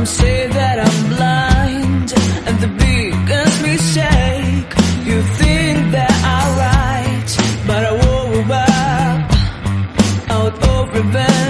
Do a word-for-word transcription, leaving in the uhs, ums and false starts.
Some say that I'm blind, and the biggest mistake. You think that I'm right, but I woke up out of revenge.